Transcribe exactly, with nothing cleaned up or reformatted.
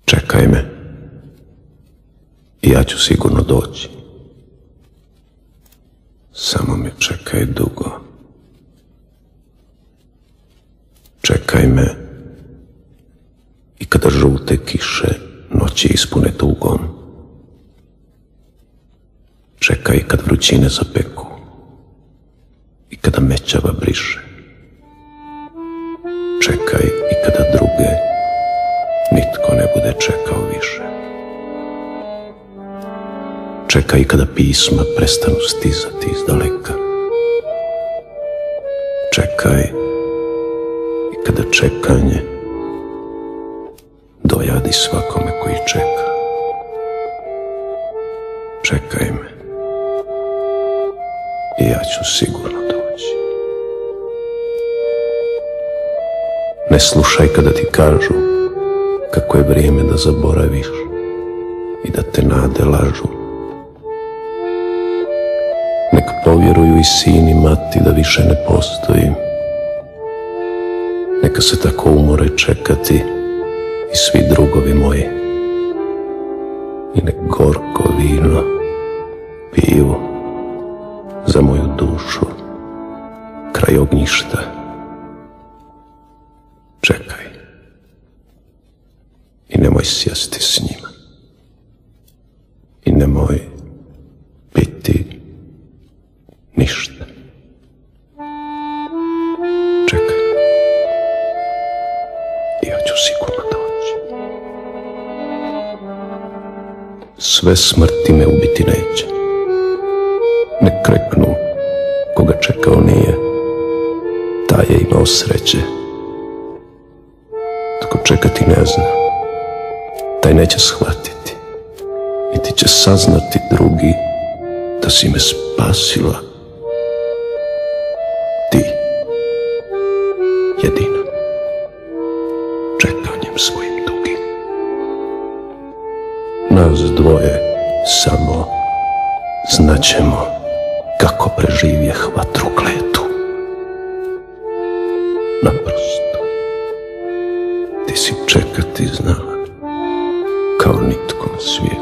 Čekaj me i ja ću sigurno doći. Samo me čekaj dugo. Čekaj me i kada žute kiše noći ispune tugom. Čekaj kad vrućine zapeku i kada mećava briše. Čekaj i kada druge nitko ne bude čekao više. Čekaj i kada pisma prestanu stizati iz daleka. Čekaj i kada čekanje dojadi svakome koji čeka. Čekaj me i ja ću sigurno doći. Ne slušaj kada ti kažu kako je vrijeme da zaboraviš i da te nade lažu. Nek povjeruju i sin i mati da više ne postojim. Neka se tako umore čekati i svi drugovi moji. I nek gorko vino piju za moju dušu kraj ognjišta. Čekaj i nemoj sjesti s njima i nemoj piti ništa. Čekaj i ja ću sigurno doći. Sve smrti me ubiti neće. Ne kreknu, koga čekao nije, taj je imao sreće. Tko čekati ne zna, taj neće shvatiti, niti će saznati drugi da si me spasila ti, jedina, čekanjem svojim dugim. Nas dvoje samo znaćemo kako preživjeh vatru kletu. Naprosto, ti si čekati znala kao nitko na svijetu.